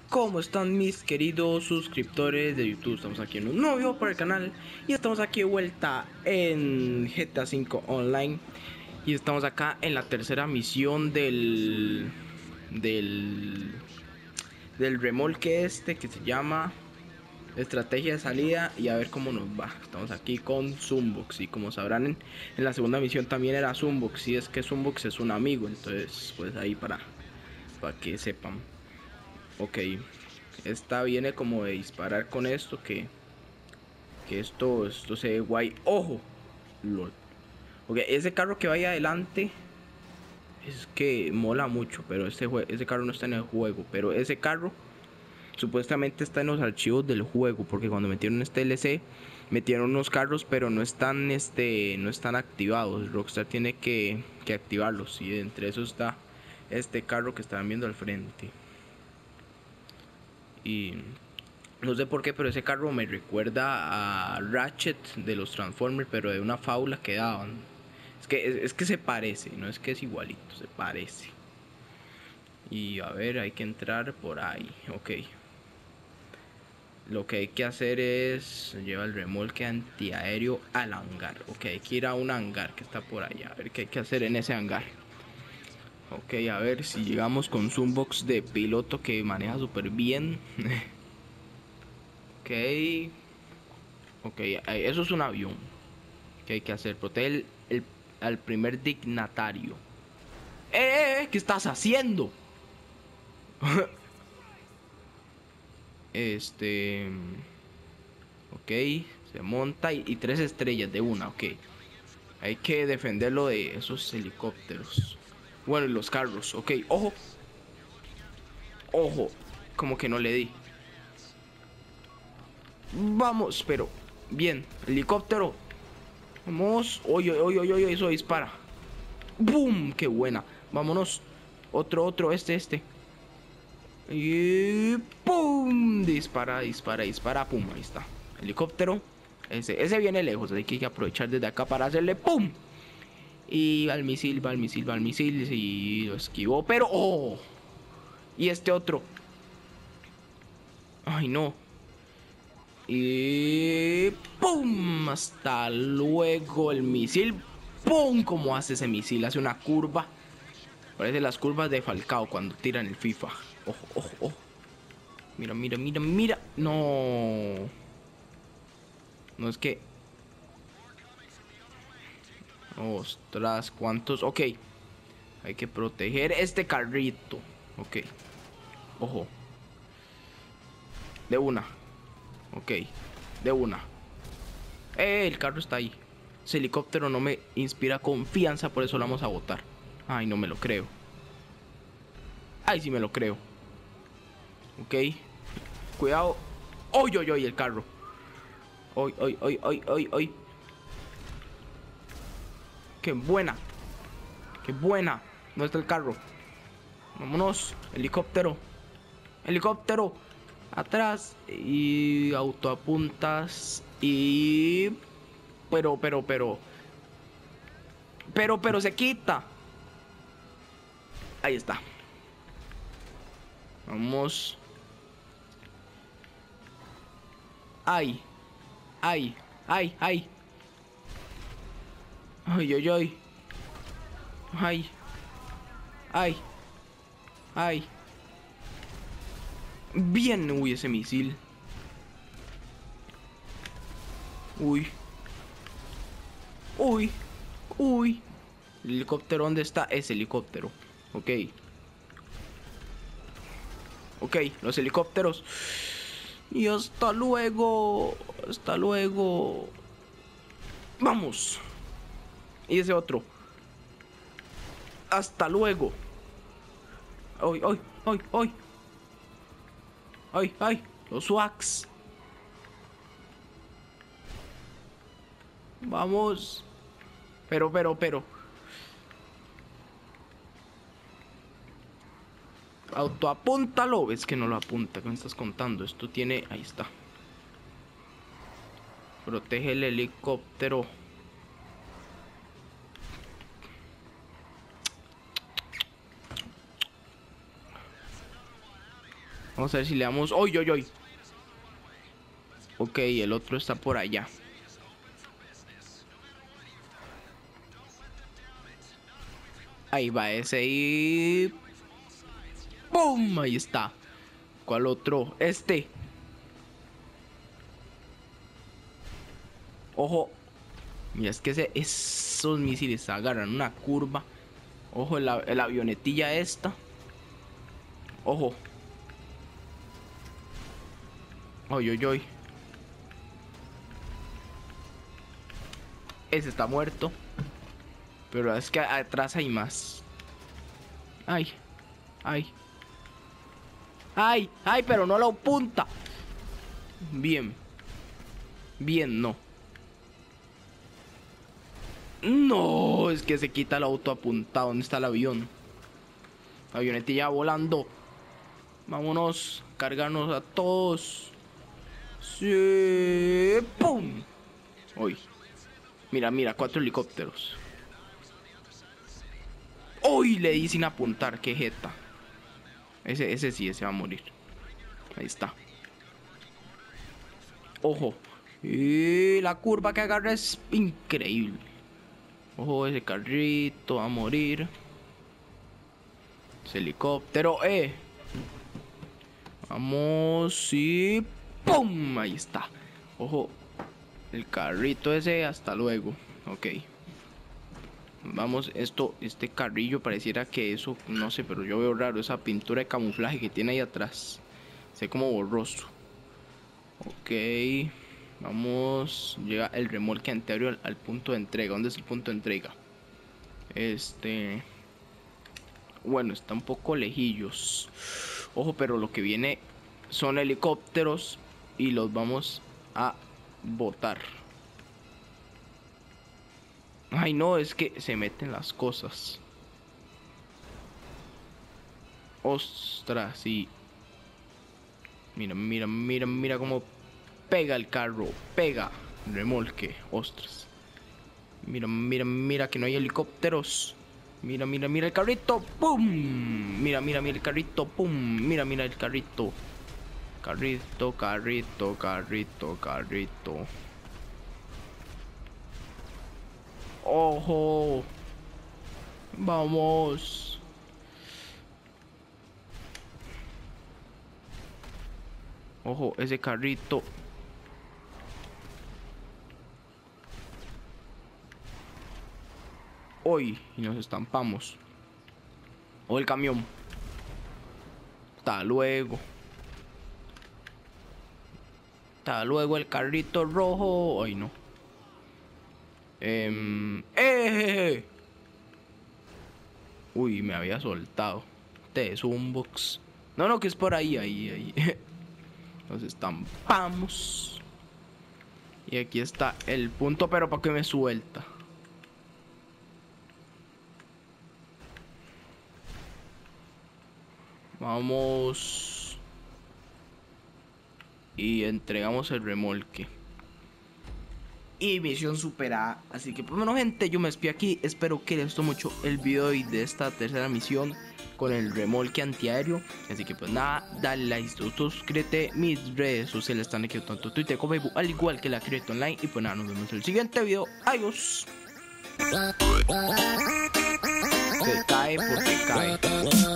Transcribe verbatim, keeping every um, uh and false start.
¿Cómo están mis queridos suscriptores de YouTube? Estamos aquí en un nuevo video para el canal y estamos aquí de vuelta en G T A cinco Online y estamos acá en la tercera misión del del del remolque este que se llama estrategia de salida y a ver cómo nos va. Estamos aquí con Zumbox y como sabrán en, en la segunda misión también era Zumbox y es que Zumbox es un amigo, entonces pues ahí para para que sepan. Ok, esta viene como de disparar con esto que que esto esto se ve guay. Ojo, lol. Ok, ese carro que vaya adelante es que mola mucho, pero este ese carro no está en el juego, pero ese carro supuestamente está en los archivos del juego, porque cuando metieron este D L C metieron unos carros, pero no están este no están activados. Rockstar tiene que, que activarlos y entre esos está este carro que están viendo al frente. Y no sé por qué, pero ese carro me recuerda a Ratchet de los Transformers, pero de una fábula que daban. Es que, es, es que se parece, no es que es igualito, se parece. Y a ver, hay que entrar por ahí, ok. Lo que hay que hacer es llevar el remolque antiaéreo al hangar. Ok, hay que ir a un hangar que está por allá. A ver qué hay que hacer en ese hangar. Ok, a ver si llegamos con Zoombox de piloto que maneja súper bien. Ok. Ok, eso es un avión. ¿Qué hay que hacer? Protege el, el- al primer dignatario. ¡Eh, eh, eh! ¿Qué estás haciendo? Este... Ok, se monta y, y tres estrellas de una, ok. Hay que defenderlo de esos helicópteros. Bueno, y los carros, ok. Ojo. Ojo. Como que no le di. Vamos, pero... Bien, helicóptero. Vamos. Oye, oye, oye, oye, eso dispara. ¡Boom! ¡Qué buena! Vámonos. Otro, otro, este, este. Y ¡pum! Dispara, dispara, dispara, pum, ahí está. Helicóptero. Ese, ese viene lejos, así que hay que aprovechar desde acá para hacerle ¡pum! Y va el misil, va el misil, va el misil. Y lo esquivó, pero ¡oh! Y este otro. Ay, no. Y ¡pum! Hasta luego el misil. ¡Pum! Como hace ese misil, hace una curva. Parece las curvas de Falcao cuando tiran el FIFA. Ojo, ojo, ojo. Mira, mira, mira, mira. No. No es que... Ostras, ¿cuántos? Ok. Hay que proteger este carrito. Ok. Ojo. De una. Ok. De una. Eh, el carro está ahí. Ese helicóptero no me inspira confianza, por eso lo vamos a botar. Ay, no me lo creo. Ay, sí me lo creo. Ok. Cuidado. ¡Oy, oy, oy! El carro. ¡Oy, oy, oy, oy, oy, oy! ¡Qué buena! ¡Qué buena! ¿Dónde está el carro? Vámonos. Helicóptero. Helicóptero. Atrás. Y autoapuntas. Y... Pero, pero, pero. Pero, pero se quita. Ahí está. Vamos. Ay. Ay. Ay, ay. Ay, ay, ay. Ay. Ay. Ay. Bien. Uy, ese misil. Uy. Uy. Uy. ¿El helicóptero dónde está? Ese helicóptero. Ok. Ok, los helicópteros. Y hasta luego. Hasta luego. Vamos. Y ese otro. Hasta luego. Ay, ay, ay, ay. Ay, ay. Los swags. Vamos. Pero, pero, pero. Autoapúntalo. Es que no lo apunta. ¿Qué me estás contando? Esto tiene... Ahí está. Protege el helicóptero. Vamos a ver si le damos... ¡Oy, oy, oy! Ok, el otro está por allá. Ahí va ese y... ¡Pum! Ahí está. ¿Cuál otro? Este. Ojo. Mira, es que ese, esos misiles agarran una curva. Ojo, la, la avionetilla esta. Ojo. Oy, oy, oy. Ese está muerto. Pero es que atrás hay más. Ay. Ay. Ay. Ay, pero no lo apunta. Bien. Bien, no. No, es que se quita el auto apuntado. ¿Dónde está el avión? La avionetilla volando. Vámonos. Cargarnos a todos. Sí. ¡Pum! Uy. Mira, mira, cuatro helicópteros. ¡Uy! Le di sin apuntar, qué jeta. Ese, ese sí, ese va a morir. Ahí está. Ojo. Y la curva que agarra es increíble. Ojo, ese carrito va a morir. Ese helicóptero, eh. Vamos y... ¡pum! Ahí está. Ojo. El carrito ese, hasta luego. Ok. Vamos, esto, este carrillo pareciera que eso, no sé, pero yo veo raro esa pintura de camuflaje que tiene ahí atrás. Se ve como borroso. Ok. Vamos. Llega el remolque anterior al, al punto de entrega. ¿Dónde es el punto de entrega? Este... Bueno, está un poco lejillos. Ojo, pero lo que viene son helicópteros y los vamos a botar. Ay, no, es que se meten las cosas. Ostras, sí. Mira, mira, mira, mira cómo pega el carro. Pega. Remolque. Ostras. Mira, mira, mira que no hay helicópteros. Mira, mira, mira el carrito. ¡Pum! Mira, mira, mira el carrito. ¡Pum! Mira, mira el carrito. Carrito, carrito, carrito, carrito. ¡Ojo! ¡Vamos! ¡Ojo! Ese carrito. ¡Uy! Y nos estampamos. ¡O el camión! ¡Hasta luego! ¡Hasta luego el carrito rojo! ¡Ay, no! Eh, ¡Eh! Uy, me había soltado. Te box. No, no, que es por ahí, ahí, ahí. Nos estampamos. Y aquí está el punto, pero para que me suelta. Vamos. Y entregamos el remolque. Y misión superada. Así que pues bueno, gente, yo me despido aquí. Espero que les gustó mucho el video de esta tercera misión con el remolque antiaéreo. Así que pues nada, dale like, suscríbete. Mis redes sociales están aquí, tanto Twitter como Facebook, al igual que la Create Online. Y pues nada, nos vemos en el siguiente video. Adiós. Se cae porque cae.